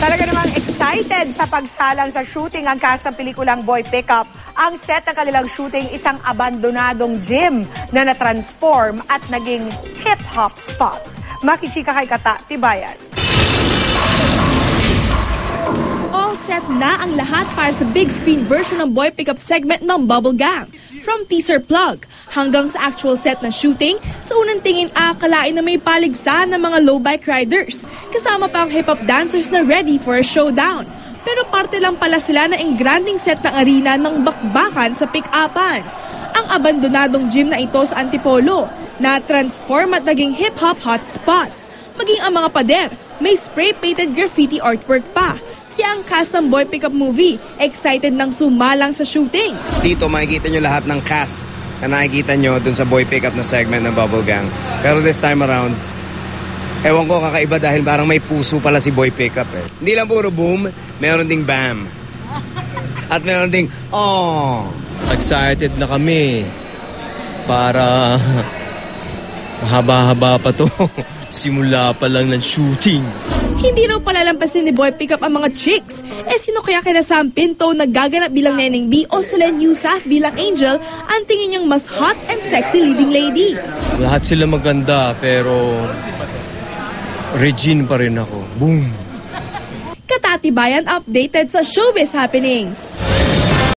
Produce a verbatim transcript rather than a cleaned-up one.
Talaga namang excited sa pagsalang sa shooting ang cast ng pelikulang Boy Pickup. Ang set ng kanilang shooting isang abandonadong gym na na-transform at naging hip-hop spot. Makichika kay Kata Tibayan. All set na ang lahat para sa big screen version ng Boy Pickup segment ng Bubble Gang. From teaser plug hanggang sa actual set na shooting, sa unang tingin akalain na may paligsahan ng mga low bike riders. Kasama pa ang hip-hop dancers na ready for a showdown. Pero parte lang pala sila na engranding set ng arena ng bakbakan sa pick-upan. Ang abandonadong gym na ito sa Antipolo na transform at naging hip-hop hotspot. Maging ang mga pader, may spray-painted graffiti artwork pa. Kaya ang cast ng Boy Pickup movie, excited nang sumalang sa shooting. Dito makikita nyo lahat ng cast na nakikita nyo dun sa Boy Pickup na segment ng Bubble Gang. Pero this time around, ewan ko kakaiba dahil parang may puso pala si Boy Pickup eh. Hindi lang puro boom, meron ding bam. At meron ding oh. Excited na kami para mahaba-haba pa to. Simula pa lang ng shooting. Hindi raw palalampasin ni Boy Pickup ang mga chicks. Eh sino kaya kina Sam Pinto na gaganap bilang Neneng B o Solen Yusaf bilang Angel ang tingin niyang mas hot and sexy leading lady? Lahat sila maganda pero Regine pa rin ako. Boom! Katatibayan updated sa showbiz happenings.